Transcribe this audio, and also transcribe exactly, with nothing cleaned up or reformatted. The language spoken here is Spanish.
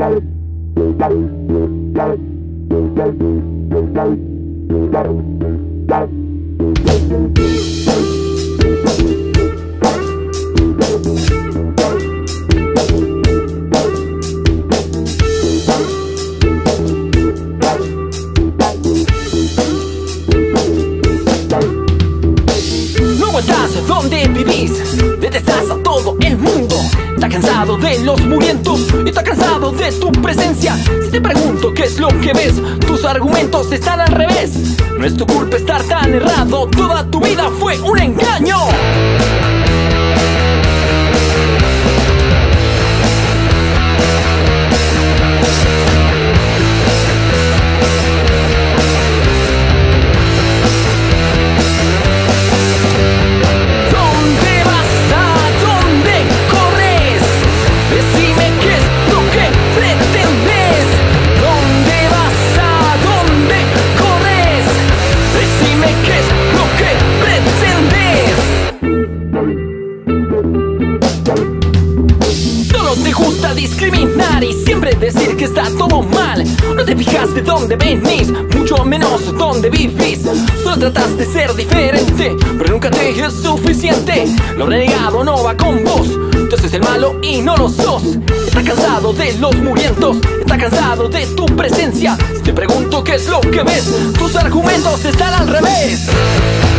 ¿Dónde vivís? Detestás a todo el mundo. Estás cansado de los murientos y estás cansado de tu presencia. Si te pregunto qué es lo que ves, tus argumentos están al revés. No es tu culpa estar tan errado, toda tu vida fue un engaño. Te gusta discriminar y siempre decir que está todo mal. No te fijas de dónde venís, mucho menos dónde vivís. Solo tratas de ser diferente, pero nunca te es suficiente. Lo renegado no va con vos, tú haces el malo y no lo sos. Estás cansado de los murientos, estás cansado de tu presencia. Si te pregunto qué es lo que ves, tus argumentos están al revés.